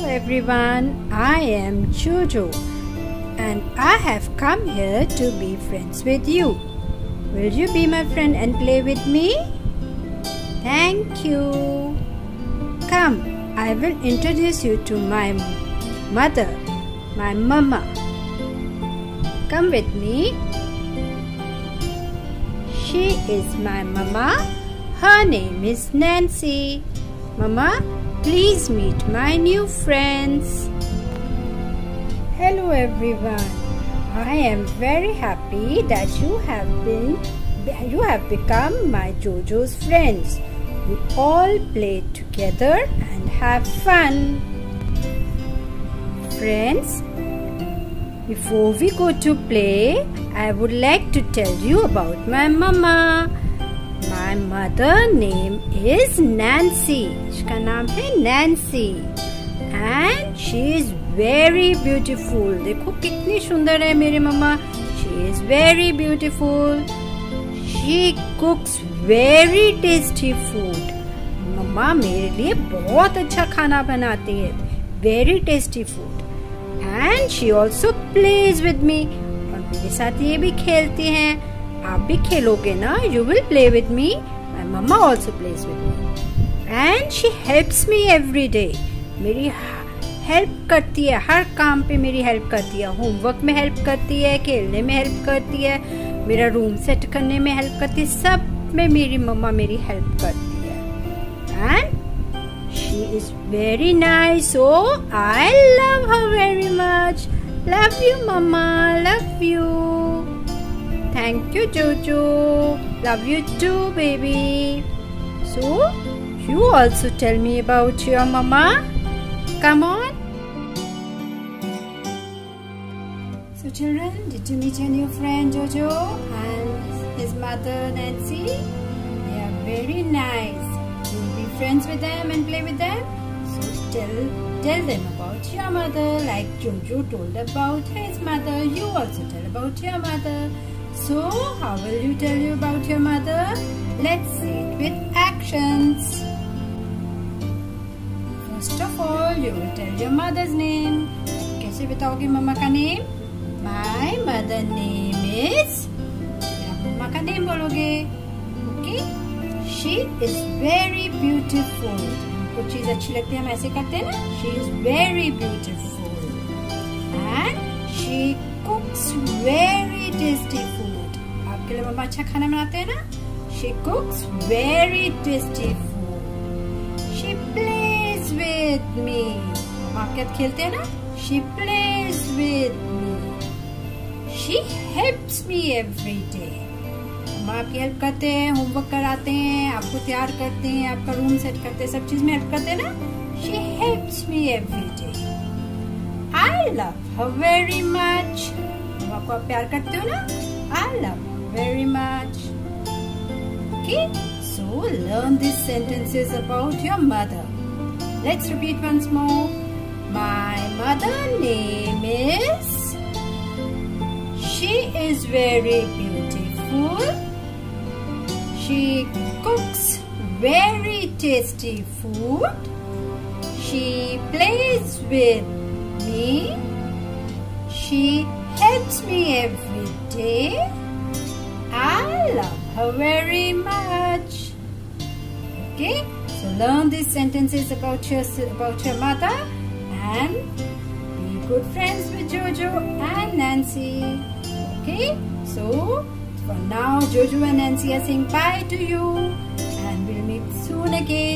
everyone, I am Jojo and I have come here to be friends with you. Will you be my friend and play with me? Thank you. Come, I will introduce you to my mother, my mama. Come with me. She is my mama. Her name is Nancy. Mama, please meet my new friends. Hello everyone. I am very happy that you have become my Jojo's friends. We all play together and have fun. Friends, before we go to play, I would like to tell you about my mama. My mother name is Nancy. इसका नाम है Nancy. And she is very beautiful. देखो कितनी सुंदर है मेरी मम्मा. She is very beautiful. She cooks very tasty food. मम्मा मेरे लिए बहुत अच्छा खाना बनाती है. Very tasty food. And she also plays with me. और मेरे साथ ये भी खेलती हैं. आप भी खेलोगे ना? You will play with me. My mama also plays with me. And she helps me every day. मेरी हेल्प करती है, हर काम पे मेरी हेल्प करती है. होमवर्क में हेल्प करती है, खेलने में हेल्प करती है, मेरा रूम सेट करने में हेल्प करती है. सब में मेरी मम्मा मेरी हेल्प करती है. And she is very nice. So I love her very much. Love you, mama. Love you. Thank you, Jojo. Love you too, baby. So, you also tell me about your mama. Come on. So, children, did you meet your new friend Jojo and his mother Nancy? They are very nice. You'll be friends with them and play with them. So, tell them about your mother, like Jojo told about his mother. You also tell about your mother. So, how will you tell you about your mother? Let's say it with actions. First of all, you will tell your mother's name. कैसे बताओगे मम्मा का name? My mother name is. आप मम्मा का name बोलोगे. Okay? She is very beautiful. कुछ चीज अच्छी लगती है हम ऐसे करते हैं ना? She is very beautiful. And she cooks very tasty food. आपके लिए मम्मा अच्छा खाना बनाते हैं ना? She cooks very tasty food. She plays with me. मम्मा आपके साथ खेलते हैं ना? She plays with me. She helps me every day. मम्मा आपकी हेल्प करते हैं, होमवर्क कराते हैं, आपको तैयार करते हैं, आपका रूम सेट करते हैं, सब चीज में हेल्प करते हैं ना? She helps me every day. I love her very much. मम्मा को आप प्यार करते हो ना? I love her very much. Okay, so learn these sentences about your mother. Let's repeat once more. My mother name is. She is very beautiful. She cooks very tasty food. She plays with me. She helps me every day. I love her very much. Okay, so learn these sentences about your mother and be good friends with Jojo and Nancy. Okay, so for now Jojo and Nancy are saying bye to you and we'll meet soon again.